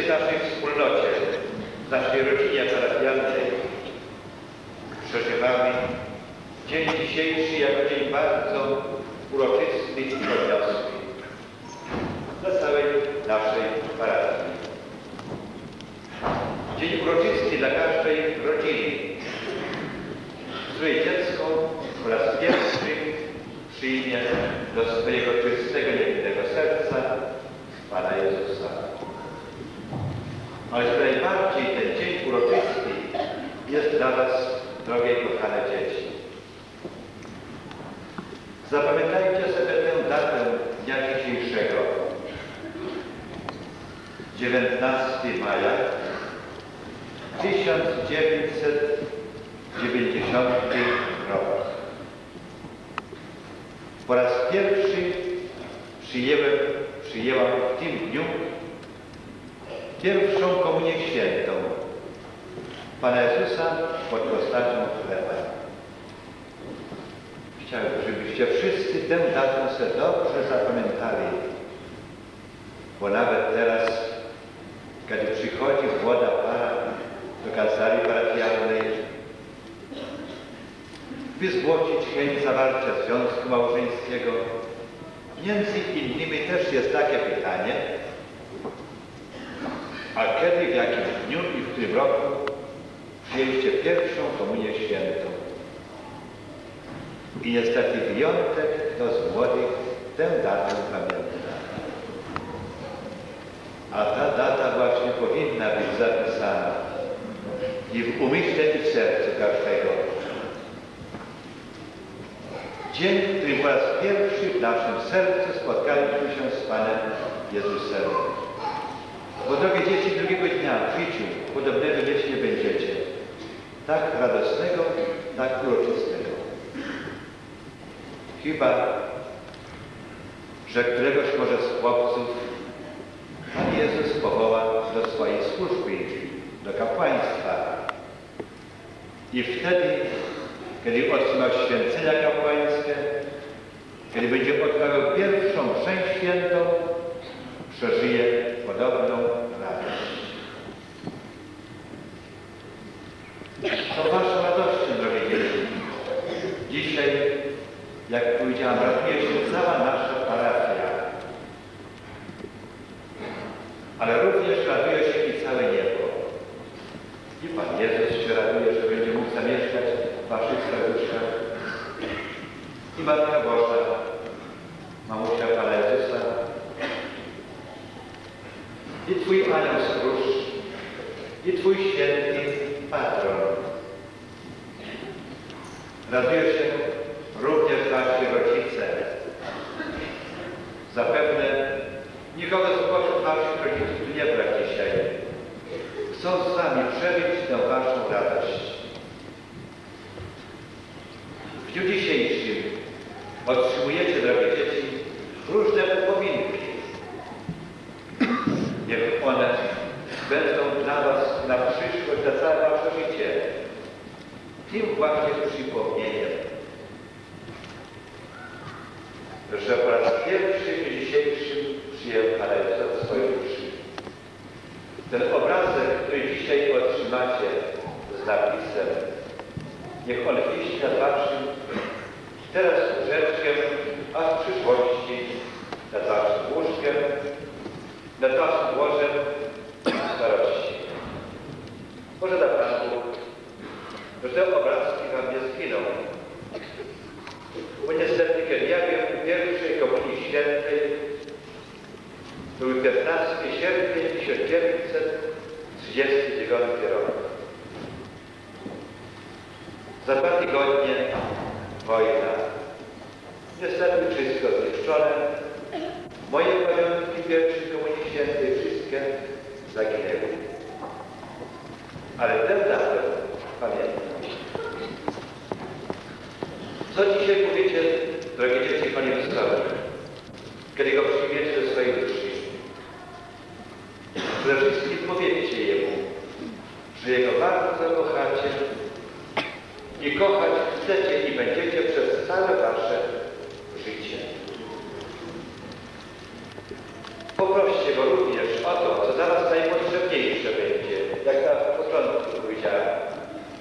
w naszej wspólnocie, w naszej rodzinie parafialnej przeżywamy dzień dzisiejszy jako dzień bardzo uroczysty i podniosły dla całej naszej parafii. Dzień uroczysty dla każdej rodziny, w której dziecko po raz pierwszy przyjmie do swojego czystego, niewinnego serca Pana Jezusa. Ale najbardziej ten dzień uroczysty jest dla Was, drogie i kochane dzieci. Zapamiętajcie sobie tę datę dnia dzisiejszego. 19 maja 1990 rok. Po raz pierwszy przyjęłam w tym dniu pierwszą komunię świętą Pana Jezusa pod postacią chleba. Chciałbym, żebyście wszyscy tę datę sobie dobrze zapamiętali, bo nawet teraz, kiedy przychodzi młoda para do kancelarii parafialnej, by zgłosić chęć zawarcia związku małżeńskiego, między innymi też jest takie pytanie, a kiedy, w jakim dniu i w którym roku przyjęliście pierwszą komunię świętą? I niestety wyjątek, kto z młodych tę datę pamięta. A ta data właśnie powinna być zapisana i w umyśle i w sercu każdego. Dzień, w którym po raz pierwszy w naszym sercu spotkaliśmy się z Panem Jezusem. Bo, drogie dzieci, drugiego dnia w życiu podobnego mieć nie będziecie. Tak radosnego, tak uroczystego. Chyba, że któregoś może z chłopców Pan Jezus powoła do swojej służby, do kapłaństwa. I wtedy, kiedy otrzymał święcenia kapłańskie, kiedy będzie odprawiał pierwszą mszę świętą, przeżyje podobną radość. To Waszą radością, drogie dzieci. Dzisiaj, jak powiedziałam, raduje się cała nasza parafia. Ale również raduje się i całe niebo. I Pan Jezus się raduje, że będzie mógł zamieszkać w Waszych serduszkach. I Matka Boża, mamusia Pana Jezusa, i Twój anioł stróż, i Twój święty patron. Raduje się również Wasi rodzice. Zapewne nikogo z Waszych rodziców tu nie brak dzisiaj. Chcą z Wami przeżyć tę Waszą radość. W dniu dzisiejszym otrzymujecie, drogie dzieci, różne upominki. Niech one będą dla Was na przyszłość, na całe Wasze życie. Tym właśnie przypomnieniem, że po raz pierwszy w dzisiejszym przyjął Pana Jezusa w swoją duszy. Ten obrazek, który dzisiaj otrzymacie z napisem, niech on wisi nad Waszym teraz łóżeczkiem, a w przyszłości nad Waszym łóżkiem, nad Waszym łożem starości. Może da Pan Bóg, że te obrazki Wam nie zginą. Bo niestety, kiedy ja byłem w pierwszej komunii świętej, był 15 sierpnia 1939 rok. Za 2 tygodnie wojna. Niestety wszystko zniszczone. Moje pamiątki pierwszej komunii świętej wszystkie zaginęły. Ale tę datę pamiętam. Co dzisiaj powiecie, drogie dzieci, Panie Jezusowi, kiedy Go przyjmiecie do swojej duszy? Przede wszystkim powiedzcie Jemu, że Jego bardzo kochacie i kochać chcecie i będziecie przez całe Wasze życie. Poproście Go również o to, co dla Was najpotrzebniejsze.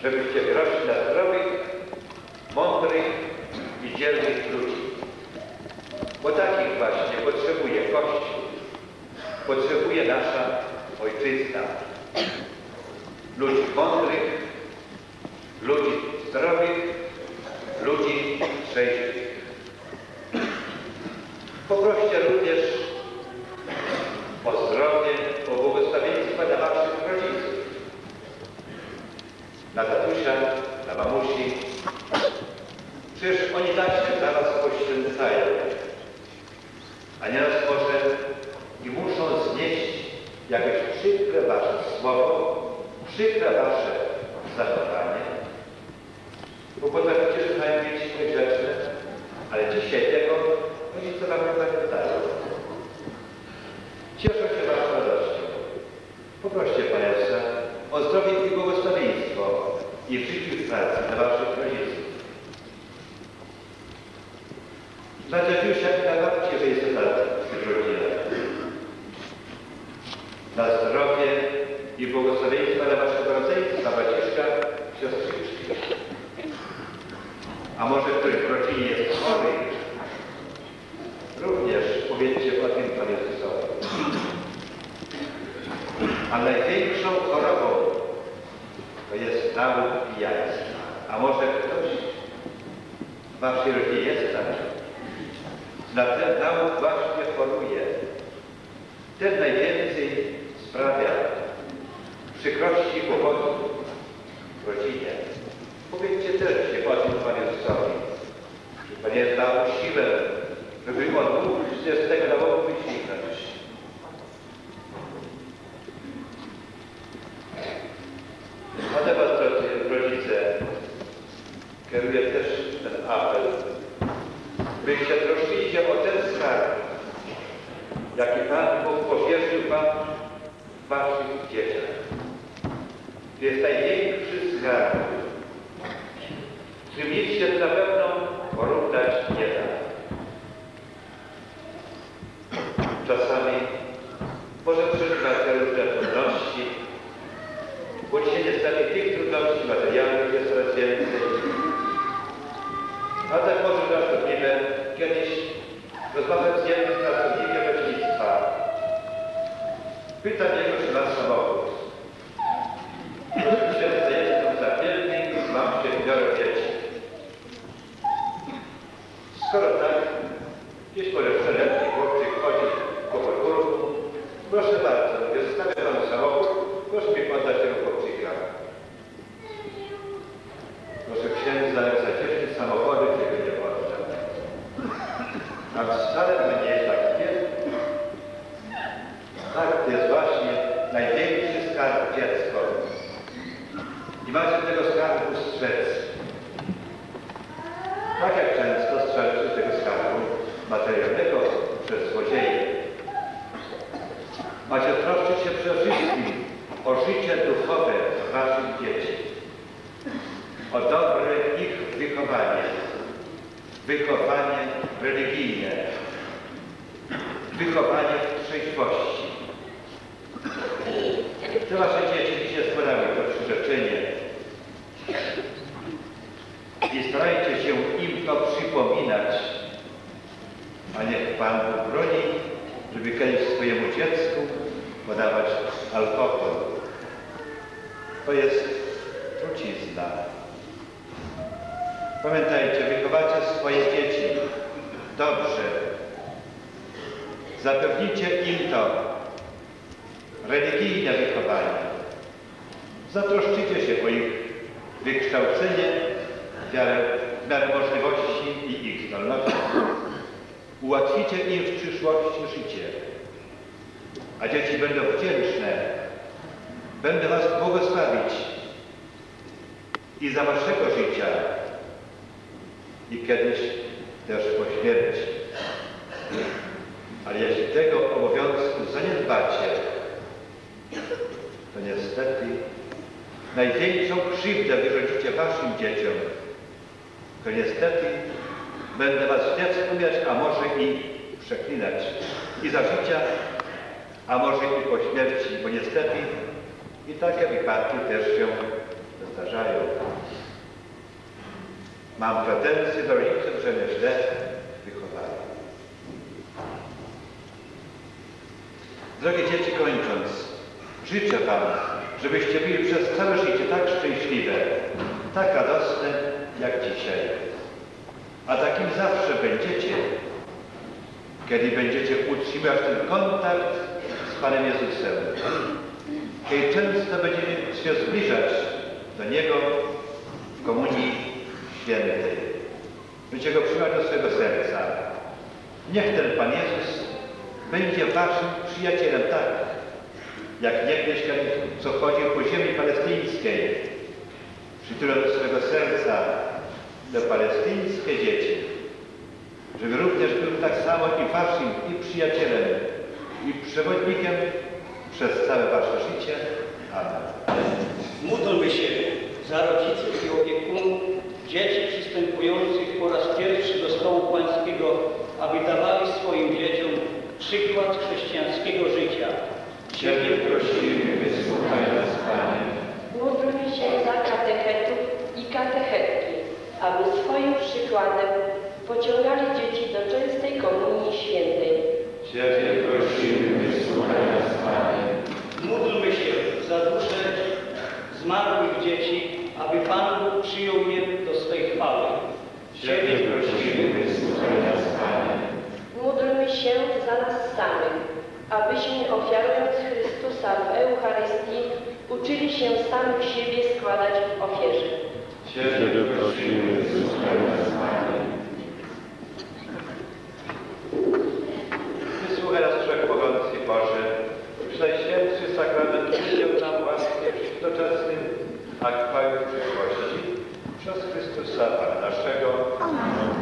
żebyście wyrośli na zdrowych, mądrych i dzielnych ludzi. Bo takich właśnie potrzebuje Kościół, potrzebuje nasza Ojczyzna. Ludzi mądrych, ludzi zdrowych, ludzi trzeźwych. Poproście również o zdrowie, o błogosławieństwa dla waszych rodziców, na tatusia, na mamusi. Przecież oni tak się za was poświęcają, a nieraz może i muszą znieść jakieś przykre wasze słowo, przykre wasze zachowanie, bo potraficie czasami być niegrzeczne, ale dzisiaj tego rodzice wam nie pamiętają. Cieszą się waszą radością. Poproście Pana Jezusa o zdrowie i błogosławieństwo i w życiu i pracy dla waszych rodziców. Dla dziadusia i dla babci, że jest to w tych rodzinach. Na zdrowie i błogosławieństwa dla waszego rodzeństwa, braciszka, siostrzyczki. A może ktoś w rodzinie jest chory? Również powiedzcie o tym Panu Jezusowi. A największą chorobą to jest nauk pijaństwa. A może ktoś w waszej rodzinie jest taki? Na ten nauk właśnie choruje. Ten najwięcej sprawia przykrości i kłopotów w rodzinie. Powiedzcie też się o tym Panu Jezusowi. Że Pan Jezus dał siłę, żeby on mógł z tego nawołu wyciągnąć. A do was, rodzice, kieruję też ten apel, byście troszczyli się o ten skarb, jaki Pan Bóg powierzył wam w waszych dzieciach. To jest największy skarb, którym nic się na pewno porównać nie da. Czasami może przeżywać różne trudności, bo dzisiaj niestety tych trudności materialnych jest coraz więcej. A tak może pracownikiem kiedyś rozmawiam z jednym pracownikiem lecznictwa. Pytam jego, czy ma samochód. Księdza, jestem zapielny, mam 7 dzieci. Skoro tak, gdzieś może przeletni chłopczyk chodzi po podwórku. Proszę bardzo, zostawię panu samochód, proszę mi poddać tego chłopczyka. Proszę księdza, jak zacieśni samochody, tego nie poddam. A wcale to nie jest tak wielki. Tak, to jest właśnie największy skarb dziecko. I macie tego skarbu strzec. Tak jak często strzelczy tego skarbu materialnego przez złodzieje. Macie troszczyć się przede wszystkim o życie duchowe waszych dzieci. O dobre ich wychowanie. Wychowanie religijne. Wychowanie w trzeźwości. Te wasze dzieci dzisiaj składały to przyrzeczenie. I starajcie się im to przypominać, a niech Pan Bóg broni, żeby kiedyś swojemu dziecku podawać alkohol. To jest trucizna. Pamiętajcie, wychowacie swoje dzieci dobrze. Zapewnijcie im to religijne wychowanie. Zatroszczycie się o ich wykształcenie w miarę możliwości i ich zdolności. Ułatwicie im w przyszłości życie. A dzieci będą wdzięczne. Będę was błogosławić i za waszego życia i kiedyś też po śmierci. Ale jeśli tego obowiązku zaniedbacie, to niestety największą krzywdę wyrządzicie waszym dzieciom, to niestety będę was źle wspominać, a może i przeklinać. I za życia, a może i po śmierci, bo niestety i takie wypadki też się zdarzają. Mam pretensje do rodziców, że mnie źle wychowali. Drogie dzieci, kończąc, życzę Wam, żebyście byli przez całe życie tak szczęśliwe, tak radosne jak dzisiaj. A takim zawsze będziecie, kiedy będziecie utrzymywać ten kontakt z Panem Jezusem. Kiedy często będziecie się zbliżać do Niego w Komunii Świętej. Będziecie Go przyjmować do swojego serca. Niech ten Pan Jezus będzie Waszym przyjacielem, tak jak niegdyś, co chodził po ziemi palestyńskiej, przytulał do swojego serca do palestyńskie dzieci, żeby również był tak samo i Waszym i przyjacielem, i przewodnikiem przez całe Wasze życie. Amen. Módlmy się za rodziców i opiekunów dzieci przystępujących po raz pierwszy do stołu pańskiego, aby dawali swoim dzieciom przykład chrześcijańskiego życia. Ciebie prosimy, wysłuchaj nas, Panie. Módlmy się za katechetów i katechetki, aby swoim przykładem pociągali dzieci do częstej Komunii Świętej. Ciebie prosimy, wysłuchaj nas, Panie. Módlmy się za dusze zmarłych dzieci, aby Pan Bóg przyjął je do swej chwały. Ciebie prosimy, wysłuchaj nas, Panie. Módlmy się za nas samych, abyśmy ofiarując Chrystusa w Eucharystii uczyli się samych siebie składać w ofierze. Ciebie prosimy, wysłuchaj nas, Panie. Wysłuchaj nas, Wszechmogący Boże. Już Najświętszy Sakrament udziel nam łaski w życiu doczesnym, a chwały w przyszłości. Przez Chrystusa Pana naszego. Amen.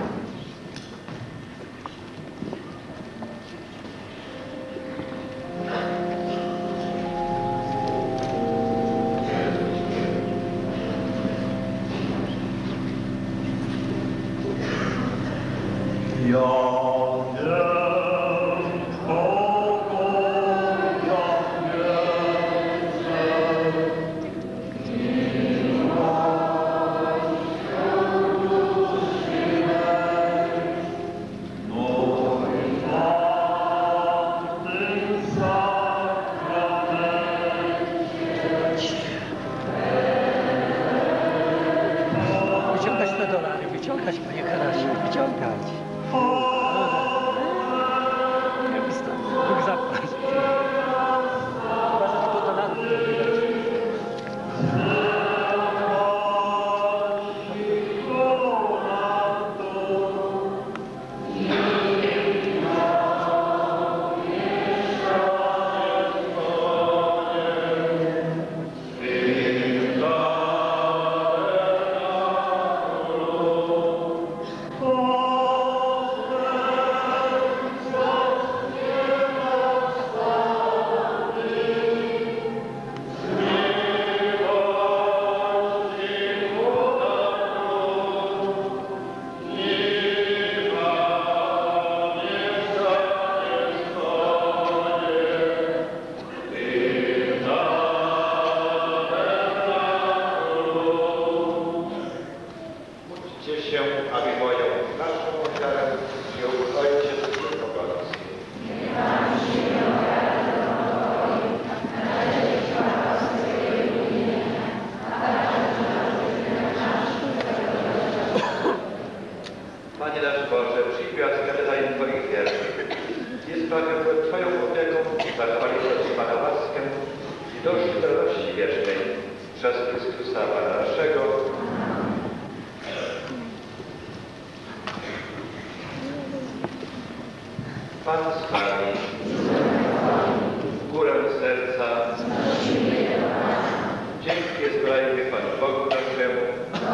Wyciągać, panie Karasiu, wyciągać. Bóg zapłać. Chyba, że tylko do narodu to wydać. Panie nasz Boże, przyjmij łaskę daje Twoich wiernych. Jest Panie pod Twoją opieką, zachwali Pana łaskę i dąży do radości wiecznej przez Chrystusa Pana naszego. Pan z Wami, w górę serca, dzięki zbrojmy Panu Bogu naszemu.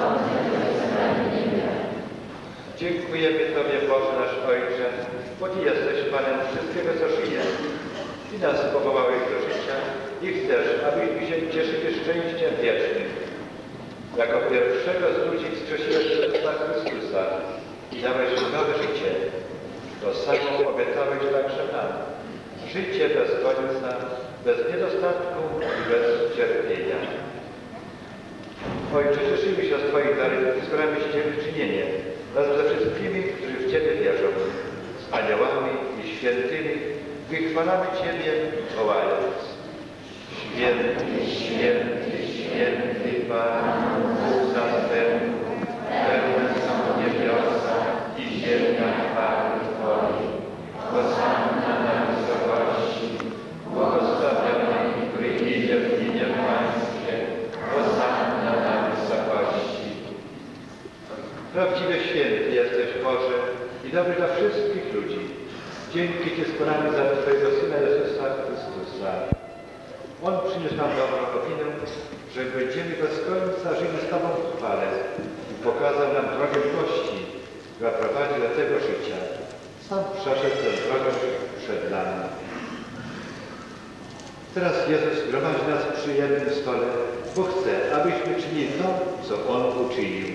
Dziękujemy Tobie, Boże nasz Ojcze, bo Ty jesteś Panem wszystkiego, co żyje. I nas powołałeś do życia i chcesz, abyśmy się cieszyli szczęściem wiecznym. Jako pierwszego z ludzi wskrzesiłeś Jezusa Chrystusa i dałeś nowe życie. To samo obiecałeś także nam. Życie bez końca, bez niedostatku i bez cierpienia. Ojcze, cieszymy się z Twoich darów i składamy się Ciebie czynienie razem ze wszystkimi, którzy w Ciebie wierzą, z aniołami i świętymi, wychwalamy Ciebie, wołając: Święty, święty, święty Pan, Bóg zastępów, pełne są niebiosa i ziemia chwały Twojej. Hosanna na wysokości, błogosławiony, który idzie w imię Pańskie. Hosanna na wysokości. Prawdziwie święty jesteś, Boże, i dobry dla wszystkich ludzi. Dzięki Ci składamy za Twojego Syna Jezusa Chrystusa. On przyniósł nam dobrą nowinę, że będziemy bez końca żyli z Tobą w chwale i pokazał nam drogę miłości, która prowadzi do tego życia. Sam przeszedł tę drogę przed nami. Teraz Jezus gromadzi nas przy jednym stole, bo chce, abyśmy czynili to, co On uczynił.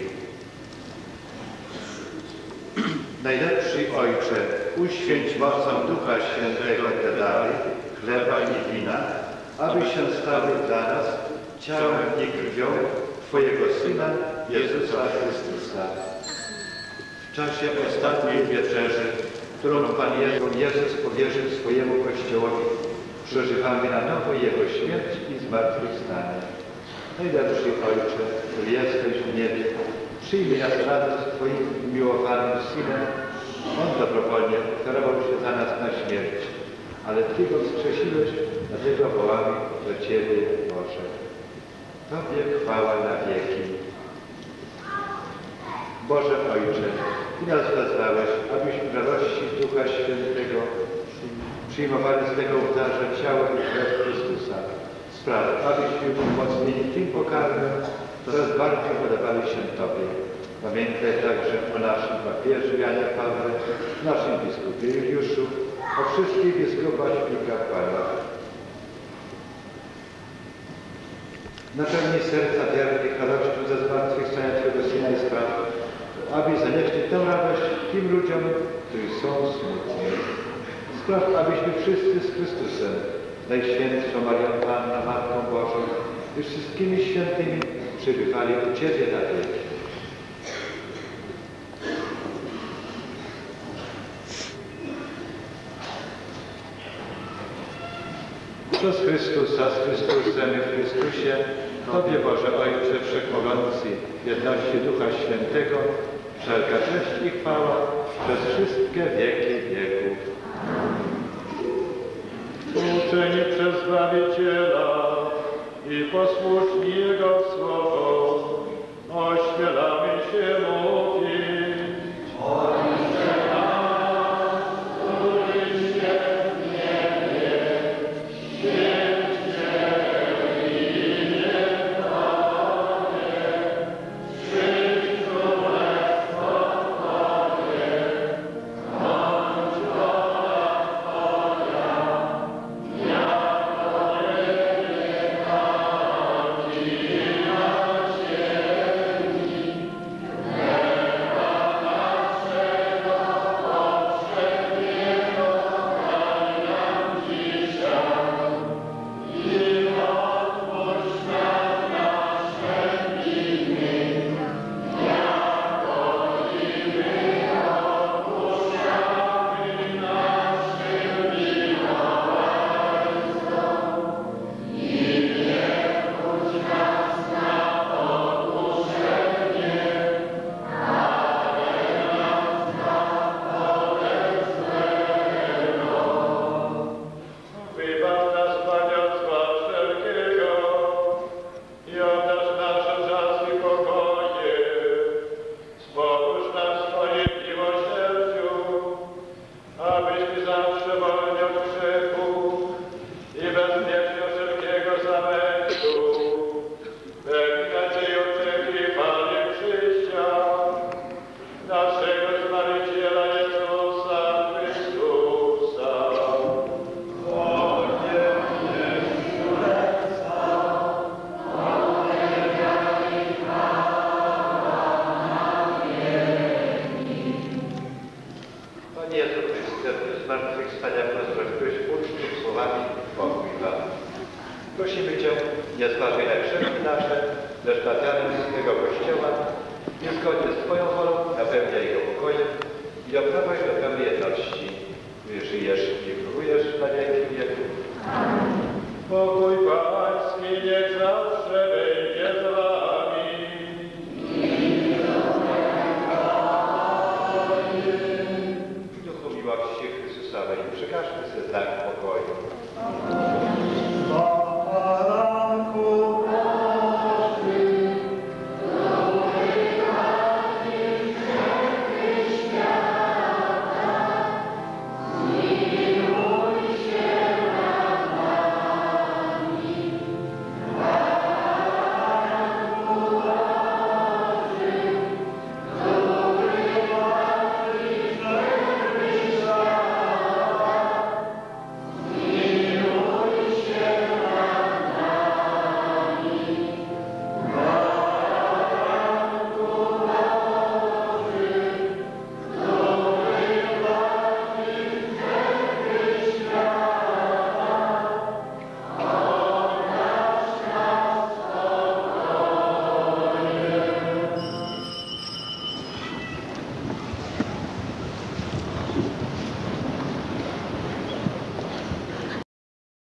Najlepszy Ojcze, uświęć mocą Ducha Świętego te dary, chleba i wina, aby się stały dla nas ciałem i krwią Twojego Syna, Jezusa Chrystusa. W czasie ostatniej wieczerzy, którą Pan Jezus powierzył swojemu Kościołowi, przeżywamy na nowo Jego śmierć i zmartwychwstanie. Najlepszy Ojcze, który jesteś w niebie, przyjmij nas razem z Twoim miłowanym Synem. On dobrowolnie ofiarował się za nas na śmierć, ale Ty Go wskrzesiłeś, dlatego wołamy do Ciebie, Boże. Tobie chwała na wieki. Boże Ojcze, Ty nas wezwałeś, abyśmy w radości Ducha Świętego przyjmowali z tego ołtarza ciało i krew Chrystusa. Spraw, abyśmy umocnieni tym pokarmem coraz bardziej podobali się Tobie. Pamiętaj także o naszym papieżu Janie Pawle, naszym biskupie Juliuszu, o wszystkich biskupach i kapłanach. Napełnij serca wiernych radością ze zmartwychwstania Twojego Syna i spraw, aby zanieśli tę radość tym ludziom, którzy są smutni. Spraw, abyśmy wszyscy z Chrystusem, z Najświętszą Marią Panną, Matką Bożą i wszystkimi świętymi przebywali u Ciebie na wieki. Przez Chrystusa, z Chrystusem i w Chrystusie, Tobie, Boże Ojcze Wszechmogący, jedności Ducha Świętego, wszelka cześć i chwała przez wszystkie wieki wieków. Uczeni przez Zbawiciela i posłuszni Jego słowo, ośmielamy się mówić. Prosimy Cię, nie zważaj na grzechy nasze, lecz nad wiarą swego Kościoła i zgodnie z Twoją wolą napełnia jego pokojem i oprawa do pełnej jedności, gdy żyjesz i królujesz na wieki wieków. Pokój Pana